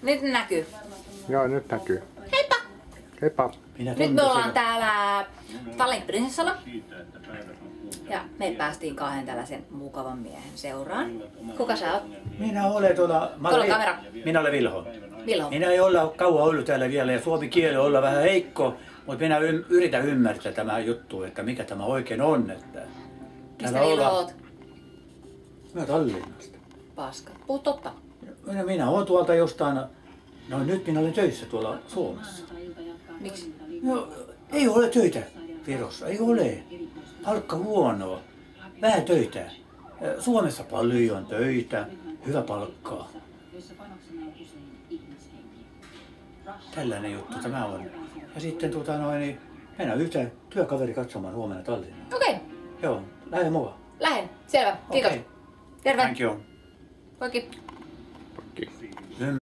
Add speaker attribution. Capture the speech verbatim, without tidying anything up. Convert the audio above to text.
Speaker 1: Nyt näkyy.
Speaker 2: Joo, nyt näkyy.
Speaker 1: Heippa!
Speaker 2: Heippa.
Speaker 1: Minä nyt me ollaan täällä Tallin Prinsessalla. Ja me päästiin kahden tällaisen mukavan miehen seuraan. Kuka sä oot?
Speaker 3: Minä olen tuolla...
Speaker 1: Tuolla kamera.
Speaker 3: Minä olen Vilho.
Speaker 1: Vilho.
Speaker 3: Minä ei olla kauan ollut täällä vielä ja suomi kieli on olla vähän heikko, mutta minä ym, yritän ymmärtää tämä juttu, että mikä tämä oikein on. Että
Speaker 1: mistä Vilho oot?
Speaker 3: Minä Tallinnasta.
Speaker 1: Paska. Puhu totta.
Speaker 3: Minä, minä olen tuolta jostain... No nyt minä olen töissä tuolla Suomessa.
Speaker 1: Miksi?
Speaker 3: No, ei ole töitä Virossa, ei ole. Palkka huonoa, vähän töitä. Suomessa paljon töitä, hyvä palkkaa. Tällainen juttu tämä on. Ja sitten tuota noin, niin mennään yhtä työkaveri katsomaan huomenna Tallinnaan.
Speaker 1: Okei. Okay.
Speaker 3: Joo, lähde mukaan.
Speaker 1: Lähden, selvä. Kiitos.
Speaker 3: Okay.
Speaker 1: Terve.
Speaker 3: Thank you.
Speaker 1: Poikki.
Speaker 2: Poikki.